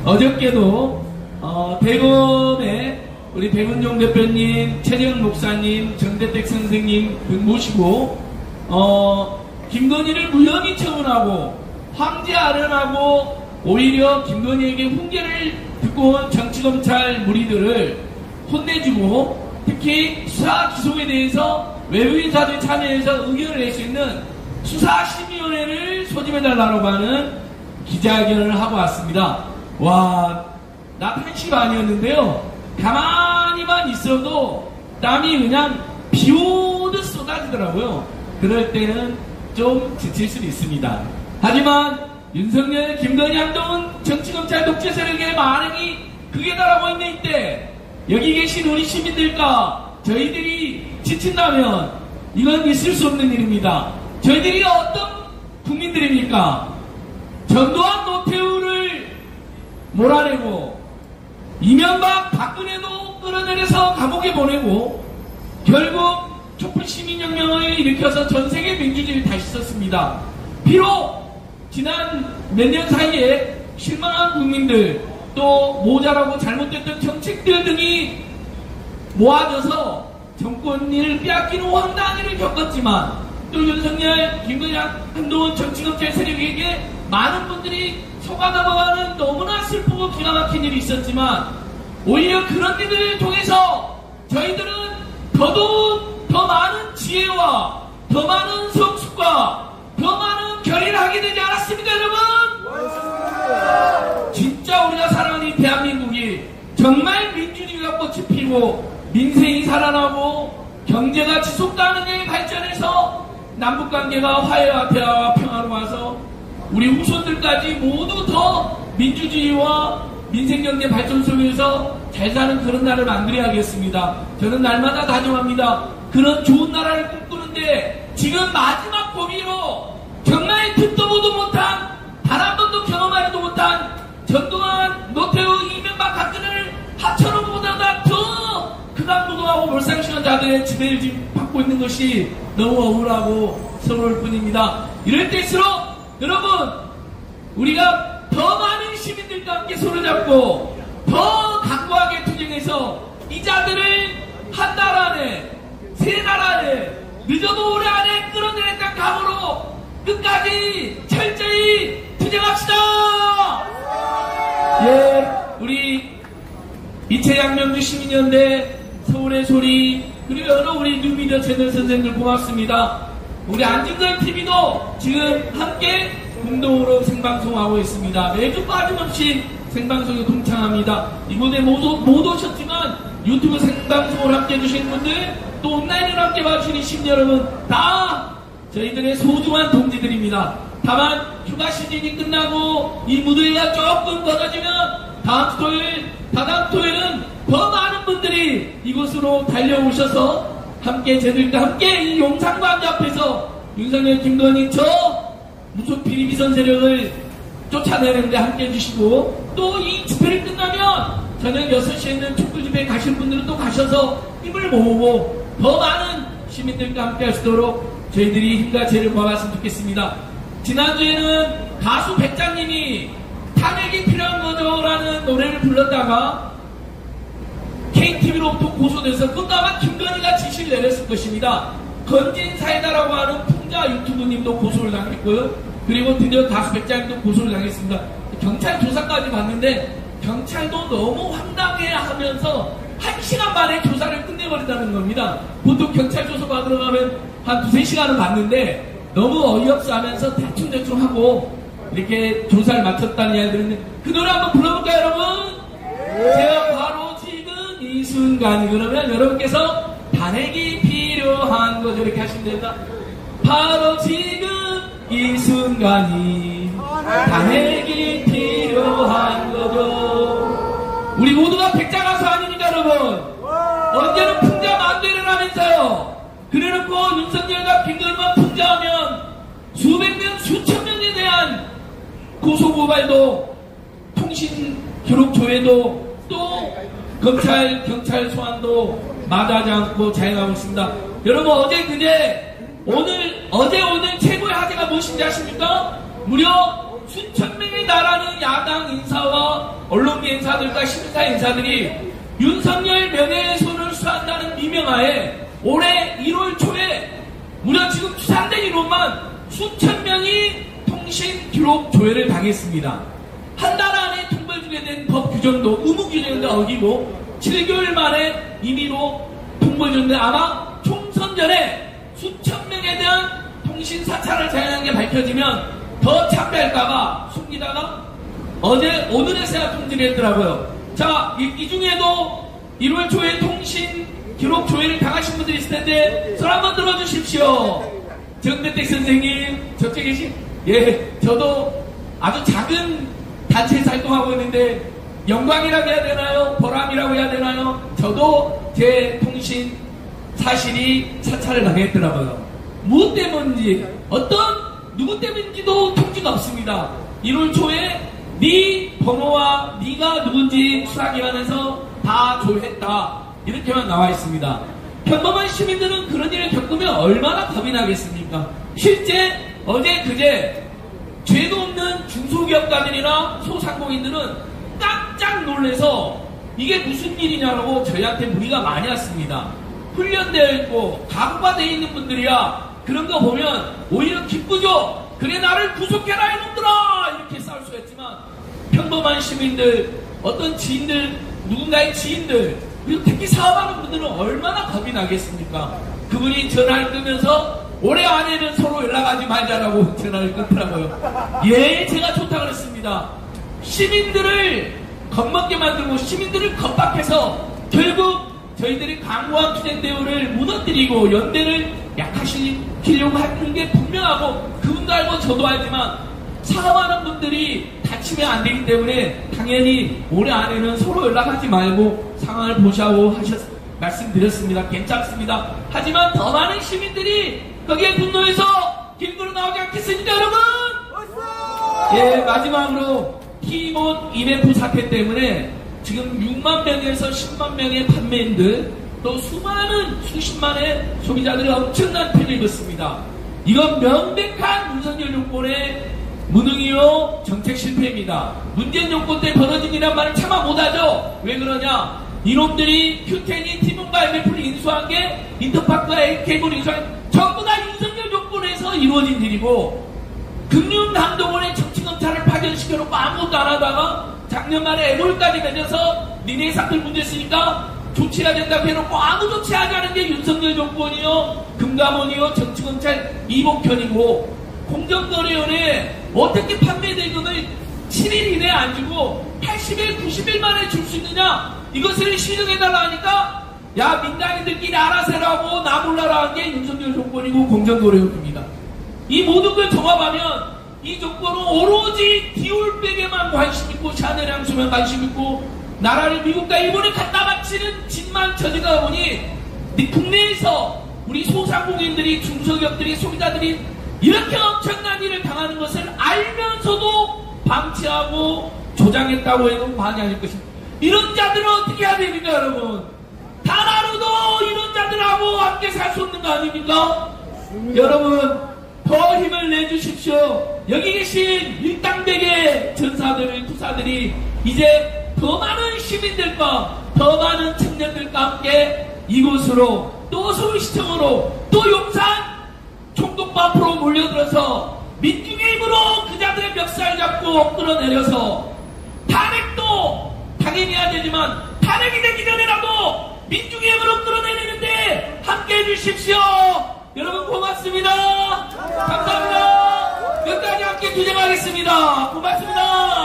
어저께도 대검에 우리 백운용 대표님, 최재형 목사님, 정대택 선생님 등 모시고 김건희를 무혐의 처분하고 황제 아련하고 오히려 김건희에게 훈계를 듣고 온 정치검찰 무리들을 혼내주고 특히 수사 기소에 대해서 외부인사들 참여해서 의견을 낼 수 있는 수사심의위원회를 소집해달라고 하는 기자회견을 하고 왔습니다. 와, 낮 1시 반이었는데요. 가만히만 있어도 땀이 그냥 비오듯 쏟아지더라고요. 그럴 때는 좀 지칠 수도 있습니다. 하지만 윤석열, 김건희, 한동훈 정치검찰 독재 세력의 반응이 극에 달하고 있는 이때 여기 계신 우리 시민들과 저희들이 지친다면 이건 있을 수 없는 일입니다. 저희들이 어떤 국민들입니까? 전두환, 노태우를 몰아내고 이명박, 박근혜도 끌어내려서 감옥에 보내고 결국 촛불시민혁명을 일으켜서 전세계 민주주의를 다시 썼습니다. 비록 지난 몇 년 사이에 실망한 국민들 또 모자라고 잘못됐던 정책들 등이 모아져서 정권을 빼앗기는 황당한 일을 겪었지만 또 윤석열, 김건희, 한동훈 정치검찰 세력에게 많은 분들이 속아넘어가는 너무나 슬프고 기가 막힌 일이 있었지만 오히려 그런 일들을 통해서 저희들은 더더욱 더 많은 지혜와 더 많은 성숙과 더 많은 결의를 하게 되지 않았습니까, 여러분? 진짜 우리가 사랑하는 이 대한민국이 정말 민주주의가 꽃이 피고 민생이 살아나고 경제가 지속가능하게 발전해서 남북관계가 화해와 대화와 평화로 와서 우리 후손들까지 모두 더 민주주의와 민생경제 발전 속에서 잘 사는 그런 나라를 만들어야겠습니다. 저는 날마다 다짐합니다. 그런 좋은 나라를 꿈꾸는데 지금 마지막 고비로 정말 듣도 보도 못한 단 한 번도 경험하지도 못한 전두환, 노태우, 이명박, 박근혜를 합쳐놓은 것보다 더 극악무도하고 몰상식한 자들의 지배를 지금 받고 있는 것이 너무 억울하고 서러울 뿐입니다. 이럴 때일수록 여러분 우리가 더 많은 시민들과 함께 손을 잡고 더 강고하게 투쟁해서 이 자들을 한 달 안에 세 달 안에 늦어도 올해 안에 끌어내렸던 각오로 끝까지 철저히 투쟁합시다. 예, 우리 이채양명주 시민연대, 서울의 소리, 그리고 여러 우리 뉴미디어 채널 선생님들 고맙습니다. 우리 안진걸 TV도 지금 함께 공동으로 생방송하고 있습니다. 매주 빠짐없이 생방송에 동참합니다. 이번에 못 오셨지만 유튜브 생방송을 함께 해주신 분들 또 온라인으로 함께 봐주시는 시민 여러분 다 저희들의 소중한 동지들입니다. 다만 휴가 시즌이 끝나고 이 무더위가 조금 걷어지면 다다음 토요일은 더 많은 분들이 이곳으로 달려오셔서 함께 저희들과 함께 이 용산광장 앞에서 윤석열, 김건희 저 무소피리 비선 세력을 쫓아내는데 함께 해주시고 또 이 집회를 끝나면 저녁 6시에 있는 촛불 집회에 가실 분들은 또 가셔서 힘을 모으고 더 많은 시민들과 함께 할 수 있도록 저희들이 힘과 지혜를 모아갔으면 좋겠습니다. 지난주에는 가수 백장님이 탄핵이 필요한 거죠라는 노래를 불렀다가 KTV로부터 고소돼서 그것도 아마 김건희가 지시를 내렸을 것입니다. 건진사이다라고 하는 풍자 유튜브님도 고소를 당했고요. 그리고 드디어 가수 백장님도 고소를 당했습니다. 경찰 조사까지 받는데 경찰도 너무 황당해하면서 1시간 만에 조사를 끝내버린다는 겁니다. 보통 경찰 조사 받으러 가면 한 2-3시간은 받는데 너무 어이없어 하면서 대충대충 하고 이렇게 조사를 마쳤다는 이야기 들었는데 그 노래 한번 불러볼까요, 여러분? 제가 바로 지금 이 순간이 그러면 여러분께서 탄핵이 필요한 거죠. 이렇게 하시면 됩니다. 바로 지금 이 순간이 탄핵이 필요한 거죠. 우리 모두가 백자가수 아닙니까, 여러분? 언제는 풍자 만대를 하면서요. 그래놓고 윤석열과 김건희만 풍자하면 수백 명, 수천 명에 대한 고소고발도 통신 기록 조회도 또 검찰, 경찰 소환도 마다하지 않고 자행하고 있습니다. 여러분 어제 그제 오늘 최고의 화제가 무엇인지 아십니까? 무려 수천 명의 나라는 야당 인사와 언론계 인사들과 시민사 인사들이 윤석열 명예훼손을 수사한다는 미명하에 올해 1월 초에 무려 지금 추산된 인원만 수천 명이 통신 기록 조회를 당했습니다. 한 달 안에 통보해주게 된 법 규정도 의무 규정도 어기고 7개월 만에 임의로 통보해줬는데 아마 총선 전에 수천 명에 대한 통신 사찰을 자행한 게 밝혀지면 더 참배할까봐 숨기다가 오늘에서야 통지를 했더라고요. 자, 이 중에도 1월 초에 통신 기록 조회를 당하신 분들이 있을 텐데 손 한번 들어주십시오. 정대택 선생님, 저쪽에 계신, 예, 저도 아주 작은 단체에서 활동하고 있는데 영광이라고 해야 되나요? 보람이라고 해야 되나요? 저도 제 통신 사실이 사찰을 당했더라고요. 무엇 때문인지, 누구 때문인지도 통지가 없습니다. 1월 초에 네 번호와 네가 누군지 수사기관에서 다 조회했다. 이렇게만 나와 있습니다. 평범한 시민들은 그런 일을 겪으면 얼마나 겁이 나겠습니까? 실제 어제 그제 죄도 없는 중소기업가들이나 소상공인들은 깜짝 놀래서 이게 무슨 일이냐고 저희한테 문의가 많이 왔습니다. 훈련되어 있고 각오가 되어 있는 분들이야 그런 거 보면 오히려 기쁘죠. 그래 나를 구속해라 이놈들아 이렇게 싸울 수가 있지만 평범한 시민들, 어떤 지인들, 누군가의 지인들, 그리고 특히 사업하는 분들은 얼마나 겁이 나겠습니까? 그분이 전화를 끄면서 올해 안에는 서로 연락하지 말자라고 전화를 끊더라고요. 예, 제가 좋다고 그랬습니다. 시민들을 겁먹게 만들고 시민들을 겁박해서 결국 저희들이 강고한 투쟁 대우를 무너뜨리고 연대를 약화시키려고 하는 게 분명하고 그분도 알고 저도 알지만 사업하는 분들이 다치면 안 되기 때문에 당연히 올해 안에는 서로 연락하지 말고 상황을 보시라고 말씀드렸습니다. 괜찮습니다. 하지만 더 많은 시민들이 거기에 분노해서 길거리로 나오지 않겠습니까 여러분? 예, 마지막으로 티몬 EMF 사태 때문에 지금 6만 명에서 10만 명의 판매인들 또 수십만의 소비자들이 엄청난 피해를 입었습니다. 이건 명백한 윤석열 정권의 무능이요 정책 실패입니다. 문재인 정권 때 벌어진 일이란 말을 차마 못하죠. 왜 그러냐? 이놈들이 큐텐이 티몬과 IMF를 인수한 게 인터파크와 K케이블을 인수한 게 전부 다 윤석열 정권에서 이루어진 일이고 금융감독원의 정치검찰을 파견시켜놓고 아무것도 안 하다가 작년 말에 애몰까지 맺어서 니네 사들 문제 있으니까 조치해야 된다고 해놓고 아무 조치하지 않은 게 윤석열 정권이요 금감원이요 정치검찰 이복현이고 공정거래위원회 어떻게 판매 대금을 7일 이내에 안 주고 80일, 90일 만에 줄 수 있느냐 이것을 시정해달라 하니까 야 민간인들끼리 알아서 하라고 나 몰라라 한 게 윤석열 정권이고 공정거래위원회입니다. 이 모든 걸 종합하면 이 정권은 오로지 디올백에만 관심 있고 샤넬 향수만 관심 있고 나라를 미국과 일본에 갖다 바치는 짓만 처지다 보니 국내에서 우리 소상공인들이 중소기업들이 소비자들이 이렇게 엄청난 일을 당하는 것을 알면서도 방치하고 조장했다고 해도 과언이 아닐 것입니다. 이런 자들은 어떻게 해야 됩니까 여러분? 단 하루도 이런 자들하고 함께 살 수 없는 거 아닙니까? 여러분 더 힘을 내주십시오. 여기 계신 일당백의 전사들, 투사들이 이제 더 많은 시민들과 더 많은 청년들과 함께 이곳으로 또 서울시청으로 또 용산 총독부 앞으로 몰려들어서 민중의 힘으로 그자들의 멱살 잡고 끌어내려서 탄핵도 당연히 해야 되지만 탄핵이 되기 전에라도 민중의 힘으로 끌어내리는데 함께 해주십시오. 여러분 고맙습니다. 감사합니다. 끝까지 함께 투쟁하겠습니다. 고맙습니다.